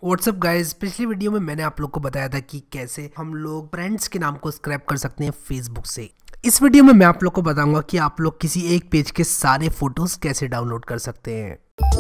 What's up guys, पिछली video में मैंने आप लोग को बताया था कि कैसे हम लोग फ्रेंड्स के नाम को स्क्रैप कर सकते हैं फेसबुक से। इस वीडियो में मैं आप लोग को बताऊंगा कि आप लोग किसी एक पेज के सारे फोटोज कैसे डाउनलोड कर सकते हैं।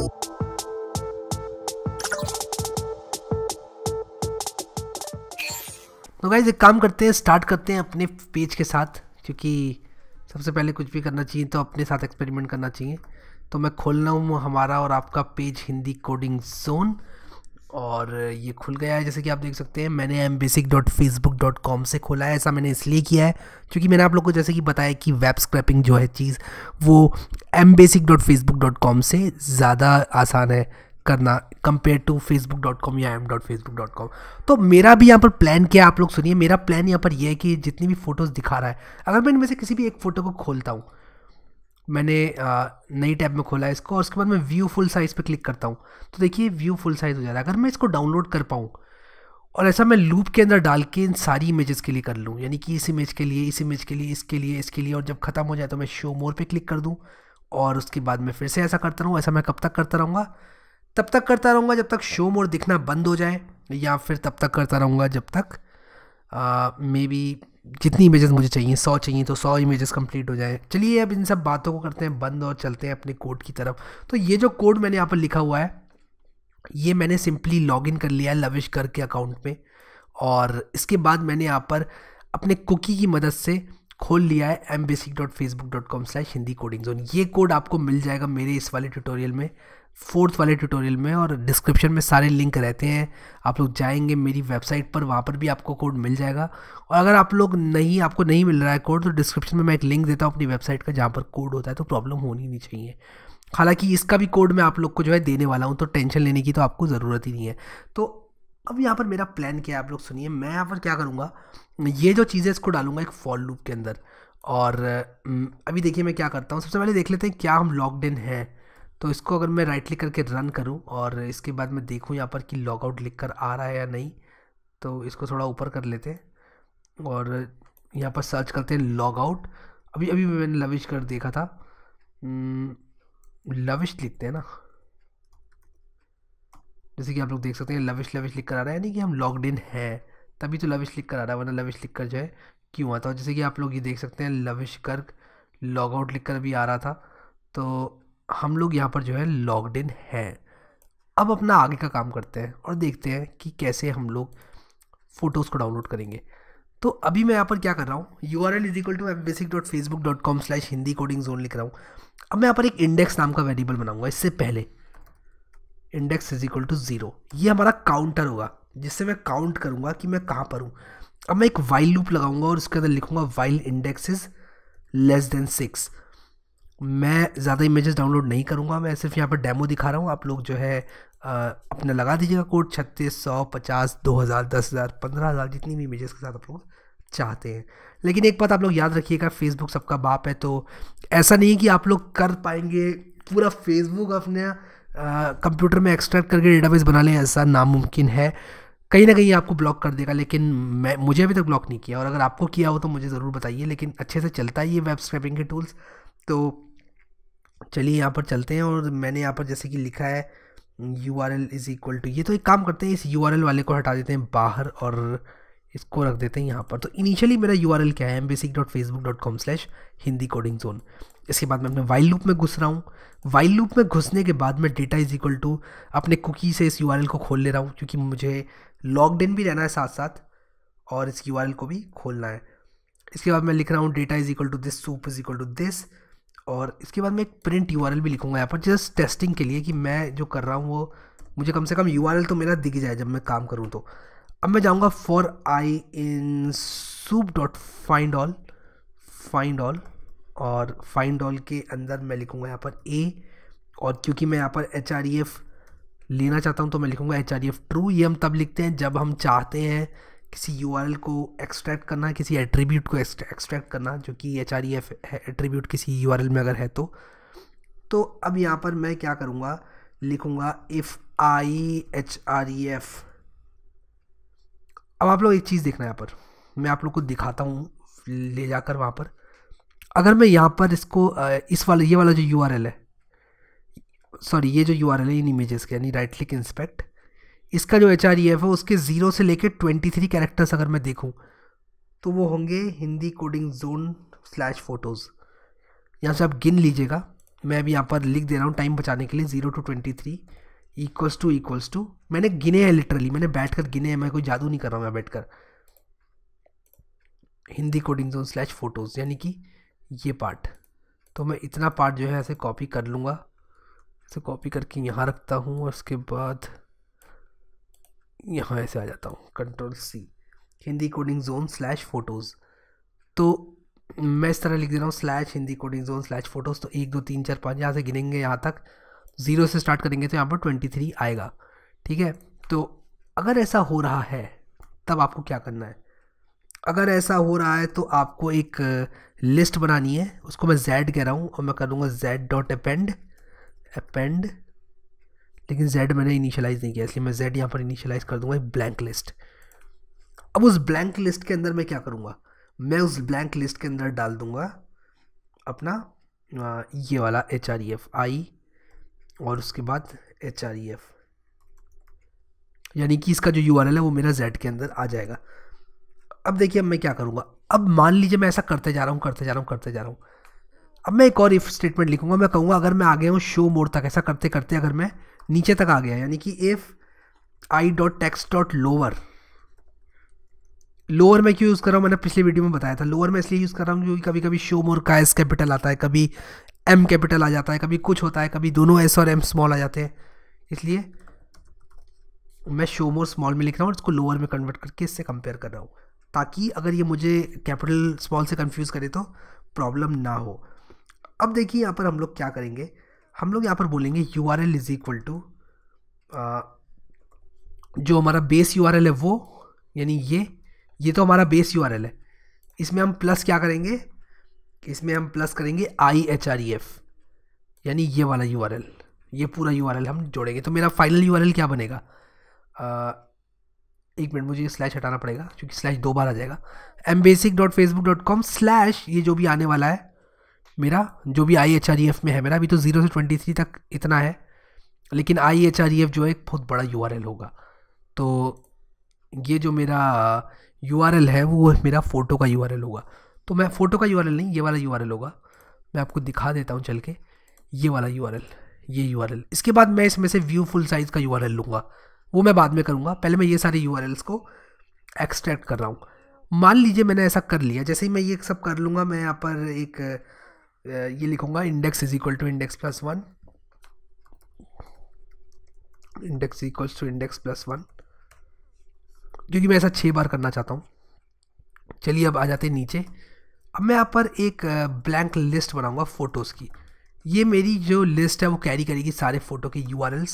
तो गाइज एक काम करते हैं, स्टार्ट करते हैं अपने पेज के साथ, क्योंकि सबसे पहले कुछ भी करना चाहिए तो अपने साथ एक्सपेरिमेंट करना चाहिए। तो मैं खोल रहा हूँ हमारा और आपका पेज हिंदी कोडिंग जोन, और ये खुल गया है। जैसे कि आप देख सकते हैं मैंने mbasic.facebook.com से खोला है। ऐसा मैंने इसलिए किया है क्योंकि मैंने आप लोग को जैसे कि बताया कि वेब स्क्रैपिंग जो है चीज़ वो mbasic.facebook.com से ज़्यादा आसान है करना कंपेयर टू facebook.com या m.facebook.com। तो मेरा भी यहाँ पर प्लान क्या है आप लोग सुनिए। मेरा प्लान यहाँ पर यह है कि जितनी भी फ़ोटोज़ दिखा रहा है, अगर मैं इनमें से किसी भी एक फ़ोटो को खोलता हूँ, मैंने नई टैब में खोला है इसको, और उसके बाद मैं व्यू फुल साइज़ पे क्लिक करता हूँ तो देखिए व्यू फुल साइज़ हो जा रहा है। अगर मैं इसको डाउनलोड कर पाऊँ और ऐसा मैं लूप के अंदर डाल के इन सारी इमेजेस के लिए कर लूँ, यानी कि इस इमेज के लिए, इस इमेज के लिए, इसके लिए, इसके लिए, और जब ख़त्म हो जाए तो मैं शो मोर पे क्लिक कर दूँ, और उसके बाद मैं फिर से ऐसा करता रहूँ। ऐसा मैं कब तक करता रहूँगा? तब तक करता रहूँगा जब तक शो मोर दिखना बंद हो जाए, या फिर तब तक करता रहूँगा जब तक मे बी जितनी इमेजेस मुझे चाहिए, 100 चाहिए तो 100 इमेजेस कंप्लीट हो जाए। चलिए अब इन सब बातों को करते हैं बंद और चलते हैं अपने कोड की तरफ। तो ये जो कोड मैंने यहाँ पर लिखा हुआ है, ये मैंने सिंपली लॉगिन कर लिया है लविश करके अकाउंट में, और इसके बाद मैंने यहाँ पर अपने कुकी की मदद से खोल लिया है mbasic.facebook.com/hindi coding zone। ये कोड आपको मिल जाएगा मेरे इस वाले ट्यूटोरियल में, 4th वाले ट्यूटोरियल में, और डिस्क्रिप्शन में सारे लिंक रहते हैं। आप लोग जाएंगे मेरी वेबसाइट पर, वहाँ पर भी आपको कोड मिल जाएगा। और अगर आप लोग आपको नहीं मिल रहा है कोड, तो डिस्क्रिप्शन में मैं एक लिंक देता हूँ अपनी वेबसाइट का, जहाँ पर कोड होता है, तो प्रॉब्लम होनी नहीं चाहिए। हालांकि इसका भी कोड मैं आप लोग को जो है देने वाला हूँ, तो टेंशन लेने की तो आपको ज़रूरत ही नहीं है। तो अब यहाँ पर मेरा प्लान क्या है आप लोग सुनिए। मैं यहाँ पर क्या करूँगा, ये जो चीज़ें इसको डालूंगा एक फॉर लूप के अंदर, और अभी देखिए मैं क्या करता हूँ। सबसे पहले देख लेते हैं क्या हम लॉग्ड इन हैं। तो इसको अगर मैं राइट क्लिक करके रन करूं और इसके बाद मैं देखूं यहाँ पर कि लॉग आउट लिख कर आ रहा है या नहीं, तो इसको थोड़ा ऊपर कर लेते हैं और यहाँ पर सर्च करते हैं लॉग आउट। अभी अभी मैंने लविश कर देखा था, लविश लिखते हैं ना, जैसे कि आप लोग देख सकते हैं लविश लविश लिख कर आ रहा है, यानी कि हम लॉग्ड इन हैं, तभी तो लविश लिख कर आ रहा है, वरना लविश लिख कर जो है क्यों आता है। जैसे कि आप लोग ये देख सकते हैं लविश कर लॉग आउट लिख कर अभी आ रहा था, तो हम लोग यहाँ पर जो है लॉग्ड इन हैं। अब अपना आगे का काम करते हैं और देखते हैं कि कैसे हम लोग फ़ोटोज़ को डाउनलोड करेंगे। तो अभी मैं यहाँ पर क्या कर रहा हूँ, URL = mbasic.facebook.com/hindi coding zone लिख रहा हूँ। अब मैं यहाँ पर एक इंडेक्स नाम का वेरिएबल बनाऊंगा। इससे पहले इंडेक्स =0, ये हमारा काउंटर होगा, जिससे मैं काउंट करूँगा कि मैं कहाँ पर हूँ। अब मैं एक वाइल लूप लगाऊंगा और उसके अंदर लिखूंगा वाइल इंडेक्स इज <6। मैं ज़्यादा इमेजेस डाउनलोड नहीं करूँगा, मैं सिर्फ यहाँ पर डेमो दिखा रहा हूँ। आप लोग जो है अपना लगा दीजिएगा कोड 36, 100, 50, 2000, 10,000, 15,000, जितनी भी इमेजेस के साथ आप लोग चाहते हैं। लेकिन एक बात आप लोग याद रखिएगा, फेसबुक सबका बाप है, तो ऐसा नहीं है कि आप लोग कर पाएंगे पूरा फेसबुक अपने कंप्यूटर में एक्सट्रैक्ट करके डेटाबेस बना लें, ऐसा नामुमकिन है। कहीं ना कहीं आपको ब्लॉक कर देगा, लेकिन मुझे अभी तक ब्लॉक नहीं किया, और अगर आपको किया हो तो मुझे ज़रूर बताइए। लेकिन अच्छे से चलता है ये वेब स्क्रैपिंग के टूल्स। तो चलिए यहाँ पर चलते हैं, और मैंने यहाँ पर जैसे कि लिखा है URL = ये, तो एक काम करते हैं, इस URL वाले को हटा देते हैं बाहर और इसको रख देते हैं यहाँ पर। तो इनिशियली मेरा URL क्या है, mbasic.facebook.com/hindi coding zone। इसके बाद मैं अपने वाइल लूप में घुस रहा हूँ। वाइल लूप में घुसने के बाद मैं डेटा = अपने कुकी से इस URL को खोल ले रहा हूँ, क्योंकि मुझे लॉग्ड इन भी रहना है साथ साथ, और इस URL को भी खोलना है। इसके बाद मैं लिख रहा हूँ डेटा =this soup =this, और इसके बाद मैं एक प्रिंट URL भी लिखूंगा यहाँ पर, जस्ट टेस्टिंग के लिए कि मैं जो कर रहा हूँ वो मुझे कम से कम URL तो मेरा दिख जाए जब मैं काम करूँ। तो अब मैं जाऊँगा for I in soup.findAll, और findAll के अंदर मैं लिखूँगा यहाँ पर A, और क्योंकि मैं यहाँ पर href लेना चाहता हूँ तो मैं लिखूँगा href true। ये हम तब लिखते हैं जब हम चाहते हैं किसी URL को एक्सट्रैक्ट करना, किसी एट्रीब्यूट को एक्सट्रैक्ट करना, जो कि href एट्रीब्यूट किसी URL में अगर है तो अब यहाँ पर मैं क्या करूँगा, लिखूँगा if I href। अब आप लोग एक चीज़ देखना, यहाँ पर मैं आप लोग को दिखाता हूँ ले जाकर वहाँ पर। अगर मैं यहाँ पर इसको ये वाला जो URL है, सॉरी ये जो URL है इन इमेजेस के, यानी राइट क्लिक इंस्पेक्ट, इसका जो HREF है उसके 0 से लेके 23 कैरेक्टर्स अगर मैं देखूँ तो वो होंगे हिंदी कोडिंग जोन / फोटोज़। यहाँ से आप गिन लीजिएगा, मैं अभी यहाँ पर लिख दे रहा हूँ टाइम बचाने के लिए। 0 to 23 इक्वल्स टू मैंने गिने हैं, लिटरली मैंने बैठ कर गिने हैं, मैं कोई जादू नहीं कर रहा हूँ मैं बैठ कर। हिंदी कोडिंग जोन / फोटोज़ यानी कि ये पार्ट, तो मैं इतना पार्ट जो है ऐसे कॉपी कर लूँगा, ऐसे कॉपी करके यहाँ रखता हूँ और उसके बाद यहाँ ऐसे आ जाता हूँ, Ctrl+C, Hindi coding zone / photos. तो मैं इस तरह लिख दे रहा हूँ / हिंदी कोडिंग जोन / फोटोज़। तो 1 2 3 4 5 यहाँ से गिनेंगे, यहाँ तक 0 से स्टार्ट करेंगे तो यहाँ पर 23 आएगा, ठीक है। तो अगर ऐसा हो रहा है तब आपको क्या करना है? अगर ऐसा हो रहा है तो आपको एक लिस्ट बनानी है, उसको मैं Z कह रहा हूँ और मैं करूँगा z.append, लेकिन Z मैंने इनिशियलाइज़ नहीं किया इसलिए मैं Z यहाँ पर इनिशियलाइज़ कर दूंगा एक ब्लैंक लिस्ट। अब उस ब्लैंक लिस्ट के अंदर मैं क्या करूँगा, मैं उस ब्लैंक लिस्ट के अंदर डाल दूँगा अपना ये वाला HREF I और उसके बाद HREF, यानी कि इसका जो URL है वो मेरा Z के अंदर आ जाएगा। अब देखिए अब मैं क्या करूँगा, अब मान लीजिए मैं ऐसा करते जा रहा हूँ। अब मैं एक और इफ़ स्टेटमेंट लिखूँगा, मैं कहूँगा अगर मैं आ गया हूँ शो मोड तक, ऐसा करते करते अगर मैं नीचे तक आ गया, यानी कि इफ़ i.text.lower, लोअर मैं क्यों यूज़ कर रहा हूँ, मैंने पिछले वीडियो में बताया था। लोअर मैं इसलिए यूज़ कर रहा हूँ क्योंकि कभी कभी शो मोर का S कैपिटल आता है, कभी M कैपिटल आ जाता है, कभी कुछ होता है, कभी दोनों S और M स्मॉल आ जाते हैं, इसलिए मैं शो मोर स्मॉल में लिख रहा हूँ और इसको लोअर में कन्वर्ट करके इससे कंपेयर कर रहा हूँ, ताकि अगर ये मुझे कैपिटल स्मॉल से कंफ्यूज करे तो प्रॉब्लम ना हो। अब देखिए यहाँ पर हम लोग क्या करेंगे, हम लोग यहाँ पर बोलेंगे URL इज इक्वल टू जो हमारा बेस URL है वो, यानी ये तो हमारा बेस URL है, इसमें हम प्लस क्या करेंगे, इसमें हम प्लस करेंगे IHREF, यानी ये वाला URL, ये पूरा URL हम जोड़ेंगे। तो मेरा फाइनल URL क्या बनेगा, एक मिनट मुझे स्लैश हटाना पड़ेगा क्योंकि स्लैश 2 बार आ जाएगा। mbasic.facebook.com/ ये जो भी आने वाला है मेरा, जो भी IHREF में है मेरा, अभी तो 0 से 23 तक इतना है, लेकिन IHREF जो है एक बहुत बड़ा URL होगा। तो ये जो मेरा URL है वो मेरा फ़ोटो का URL होगा। तो मैं फ़ोटो का URL नहीं, ये वाला URL होगा, मैं आपको दिखा देता हूँ चल के, ये वाला URL, ये URL। इसके बाद मैं इसमें से व्यू फुल साइज़ का URL लूँगा, वो मैं बाद में करूँगा, पहले मैं ये सारे URLs को एक्सट्रैक्ट कर रहा हूँ। मान लीजिए मैंने ऐसा कर लिया, जैसे ही मैं ये सब कर लूँगा मैं यहाँ पर एक ये लिखूँगा index is equal to index+1, index equals to index+1, क्योंकि मैं ऐसा 6 बार करना चाहता हूँ। चलिए अब आ जाते हैं नीचे। अब मैं यहाँ पर एक ब्लैंक लिस्ट बनाऊँगा फ़ोटोज़ की। ये मेरी जो लिस्ट है वो कैरी करेगी सारे फ़ोटो के URLs,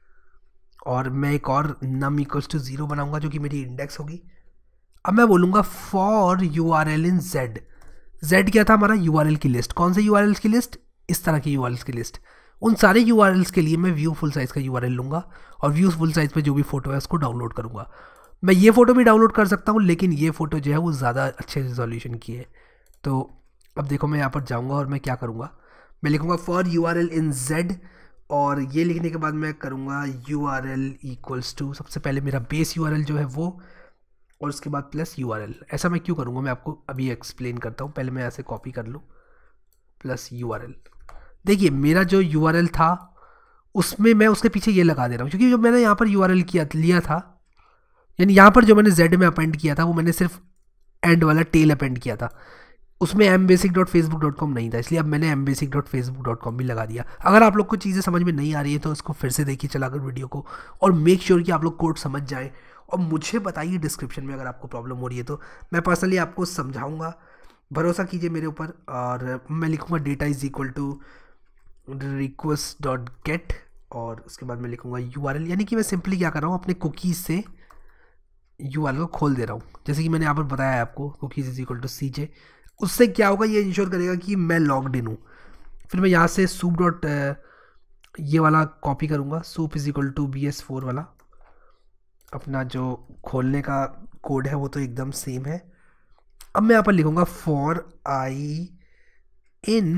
और मैं एक और num इक्वल्स टू 0 बनाऊँगा जो कि मेरी इंडेक्स होगी। अब मैं बोलूँगा for URL in Z। Z क्या था, हमारा URL की लिस्ट। कौन से URLs की लिस्ट, इस तरह की URLs की लिस्ट। उन सारे URLs के लिए मैं व्यू फुल साइज़ का URL लूँगा और व्यू फुल साइज़ पे जो भी फ़ोटो है उसको डाउनलोड करूँगा। मैं ये फ़ोटो भी डाउनलोड कर सकता हूँ, लेकिन ये फ़ोटो जो है वो ज़्यादा अच्छे रिजोल्यूशन की है। तो अब देखो मैं यहाँ पर जाऊँगा और मैं क्या करूँगा, मैं लिखूँगा फॉर URL इन Z, और ये लिखने के बाद मैं करूँगा URL इक्वल्स टू, सबसे पहले मेरा बेस URL जो है वो, और उसके बाद प्लस URL। ऐसा मैं क्यों करूँगा मैं आपको अभी एक्सप्लेन करता हूँ, पहले मैं ऐसे कॉपी कर लूँ प्लस URL। देखिए मेरा जो URL था उसमें मैं उसके पीछे ये लगा दे रहा हूँ, क्योंकि जो मैंने यहाँ पर URL लिया था, यानी यहाँ पर जो मैंने Z में अपेंड किया था वो मैंने सिर्फ एंड वाला टेल अपेंड किया था, उसमें mbasic.facebook.com नहीं था, इसलिए अब मैंने mbasic.facebook.com भी लगा दिया। अगर आप लोग को चीज़ें समझ में नहीं आ रही है तो इसको फिर से देखिए चलाकर वीडियो को, और मेक श्योर कि आप लोग कोड समझ जाएं, और मुझे बताइए डिस्क्रिप्शन में अगर आपको प्रॉब्लम हो रही है तो मैं पर्सनली आपको समझाऊंगा, भरोसा कीजिए मेरे ऊपर। और मैं लिखूँगा data is equal to request.get, और उसके बाद मैं लिखूँगा URL, यानी कि मैं सिंपली क्या कर रहा हूँ, अपने कुकीज़ से URL को खोल दे रहा हूँ, जैसे कि मैंने यहाँ पर बताया है आपको, cookies is equal to CJ। उससे क्या होगा, ये इंश्योर करेगा कि मैं लॉग्ड इन हूँ। फिर मैं यहाँ से soup डॉट ये वाला कॉपी करूँगा, soup is equal to BS4 वाला, अपना जो खोलने का कोड है वो तो एकदम सेम है। अब मैं यहाँ पर लिखूँगा for I in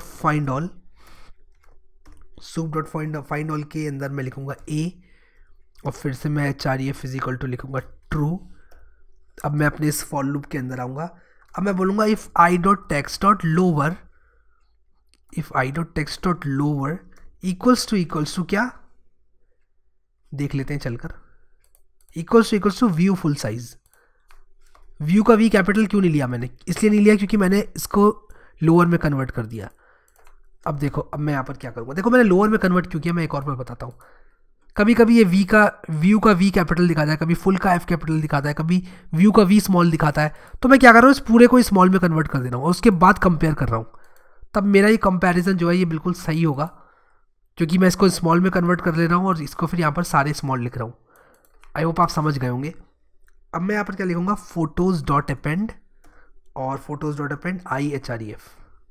soup.findAll, soup.findAll के अंदर मैं लिखूँगा A, और फिर से मैं href इज इक्वल टू लिखूँगा ट्रू। अब मैं अपने इस फॉर लूप के अंदर आऊँगा। अब मैं बोलूँगा if I dot text dot lower, if I dot text dot lower equals to क्या, देख लेते हैं चलकर, equals to view full size. View का वी कैपिटल क्यों नहीं लिया मैंने, इसलिए नहीं लिया क्योंकि मैंने इसको लोअर में कन्वर्ट कर दिया। अब देखो, अब मैं यहाँ पर क्या करूँगा, देखो मैंने लोअर में कन्वर्ट क्यों किया, मैं एक और बार बताता हूँ। कभी कभी ये व्यू का वी कैपिटल दिखाता है, कभी फुल का एफ कैपिटल दिखाता है, कभी व्यू का वी स्मॉल दिखाता है। तो मैं क्या कर रहा हूँ, इस पूरे को स्मॉल में कन्वर्ट कर दे रहा हूँ और उसके बाद कंपेयर कर रहा हूँ। तब मेरा ये कंपैरिजन जो है ये बिल्कुल सही होगा, क्योंकि मैं इसको स्मॉल में कन्वर्ट कर ले रहा हूँ और इसको फिर यहाँ पर सारे स्मॉल लिख रहा हूँ। आई होप आप समझ गए होंगे। अब मैं यहाँ पर क्या लिखूँगा, फोटोज़ डॉट अपेंड और फोटोज़ डॉट अपेंड IHREF।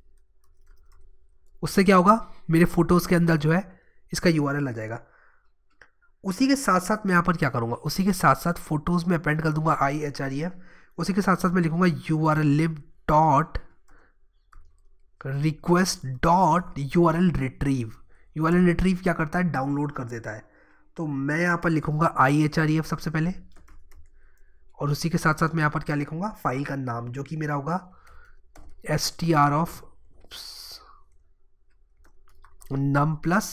उससे क्या होगा, मेरे फोटोज़ के अंदर जो है इसका URL आ जाएगा। उसी के साथ साथ मैं यहाँ पर क्या करूँगा, उसी के साथ साथ फोटोज़ में अपेंड कर दूंगा IHREF। उसी के साथ साथ मैं लिखूँगा URL lib dot request dot URL retrieve. URL retrieve क्या करता है, डाउनलोड कर देता है। तो मैं यहाँ पर लिखूँगा IHREF सबसे पहले, और उसी के साथ साथ मैं यहाँ पर क्या लिखूँगा, फाइल का नाम जो कि मेरा होगा str of num plus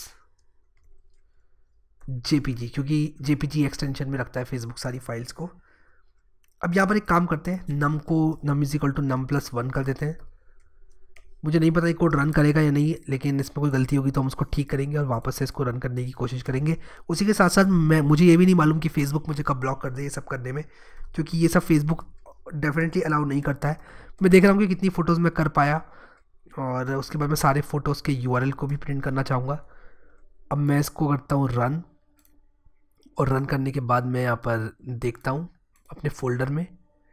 JPG, क्योंकि JPG एक्सटेंशन में रखता है फेसबुक सारी फाइल्स को। अब यहाँ पर एक काम करते हैं, num को num is equal to num plus 1 कर देते हैं। मुझे नहीं पता ये कोड रन करेगा या नहीं, लेकिन इसमें कोई गलती होगी तो हम उसको ठीक करेंगे और वापस से इसको रन करने की कोशिश करेंगे। उसी के साथ साथ मुझे ये भी नहीं मालूम कि फेसबुक मुझे कब ब्लॉक कर दे ये सब करने में, क्योंकि ये सब फेसबुक डेफिनेटली अलाउ नहीं करता है। मैं देख रहा हूँ कि कितनी फ़ोटोज़ मैं कर पाया, और उसके बाद मैं सारे फ़ोटोज़ के URL को भी प्रिंट करना चाहूँगा। अब मैं इसको करता हूँ रन, और रन करने के बाद मैं यहाँ पर देखता हूँ अपने फ़ोल्डर में,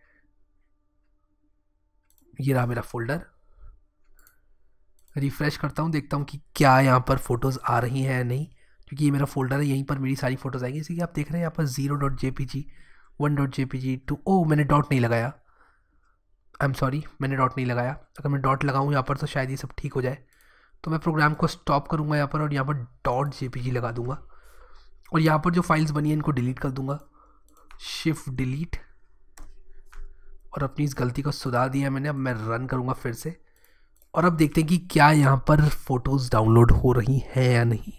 ये रहा मेरा फ़ोल्डर। रिफ़्रेश करता हूँ, देखता हूँ कि क्या यहाँ पर फ़ोटोज़ आ रही हैं या नहीं, क्योंकि ये मेरा फ़ोल्डर है, यहीं पर मेरी सारी फ़ोटोज़ आएंगी। इसी आप देख रहे हैं यहाँ पर 0.jpg 1.jpg 2, ओ मैंने डॉट नहीं लगाया, आई एम सॉरी, मैंने डॉट नहीं लगाया। अगर मैं डॉट लगाऊँ यहाँ पर तो शायद ये सब ठीक हो जाए। तो मैं प्रोग्राम को स्टॉप करूँगा यहाँ पर और यहाँ पर .jpg लगा दूँगा, और यहाँ पर जो फाइल्स बनी है इनको डिलीट कर दूँगा, शिफ्ट डिलीट, और अपनी इस गलती को सुधार दिया मैंने। अब मैं रन करूँगा फिर से, और अब देखते हैं कि क्या यहाँ पर फ़ोटोज़ डाउनलोड हो रही हैं या नहीं।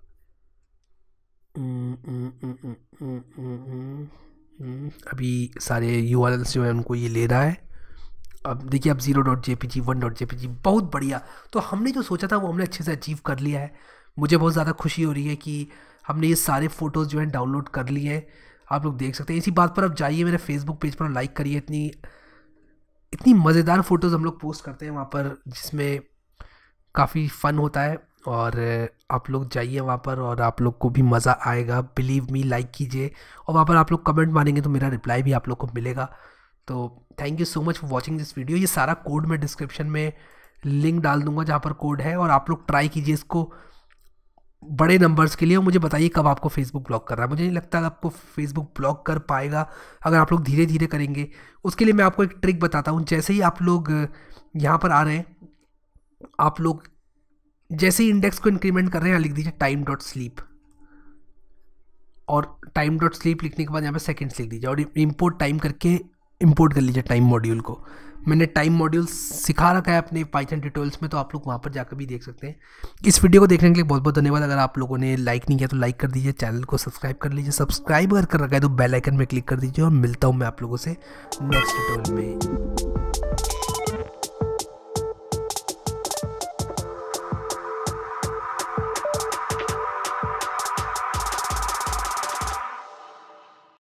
अभी सारे URLs जो है उनको ये ले रहा है। अब देखिए, अब 0.jpg 1.jpg, बहुत बढ़िया। तो हमने जो सोचा था वो हमने अच्छे से अचीव कर लिया है। मुझे बहुत ज़्यादा खुशी हो रही है कि हमने ये सारे फ़ोटोज़ जो हैं डाउनलोड कर लिए हैं। आप लोग देख सकते हैं। इसी बात पर अब जाइए मेरे फेसबुक पेज पर, लाइक करिए। इतनी मज़ेदार फ़ोटोज़ हम लोग पोस्ट करते हैं वहाँ पर, जिसमें काफ़ी फ़न होता है, और आप लोग जाइए वहाँ पर और आप लोग को भी मज़ा आएगा। बिलीव मी, लाइक कीजिए, और वहाँ पर आप लोग कमेंट मारेंगे तो मेरा रिप्लाई भी आप लोग को मिलेगा। तो thank you so much for watching this video. ये सारा कोड मैं डिस्क्रिप्शन में लिंक डाल दूंगा जहाँ पर कोड है, और आप लोग ट्राई कीजिए इसको बड़े नंबर्स के लिए, और मुझे बताइए कब आपको फेसबुक ब्लॉक कर रहा है। मुझे नहीं लगता आपको फेसबुक ब्लॉक कर पाएगा अगर आप लोग धीरे धीरे करेंगे। उसके लिए मैं आपको एक ट्रिक बताता हूँ। जैसे ही आप लोग यहाँ पर आ रहे हैं, आप लोग जैसे ही इंडेक्स को इंक्रीमेंट कर रहे हैं, लिख दीजिए टाइम डॉट स्लीप, और टाइम डॉट स्लीप लिखने के बाद यहाँ पर सेकेंड्स लिख दीजिए, और इम्पोर्ट टाइम करके इंपोर्ट कर लीजिए टाइम मॉड्यूल को। मैंने टाइम मॉड्यूल सिखा रखा है अपने पाइथन ट्यूटोरियल्स में, तो आप लोग वहाँ पर जाकर भी देख सकते हैं। इस वीडियो को देखने के लिए बहुत बहुत धन्यवाद। अगर आप लोगों ने लाइक नहीं किया तो लाइक कर दीजिए, चैनल को सब्सक्राइब कर लीजिए। सब्सक्राइब अगर कर रखा है तो बेल आइकन में क्लिक कर दीजिए, और मिलता हूँ मैं आप लोगों से नेक्स्ट ट्यूटोरियल में।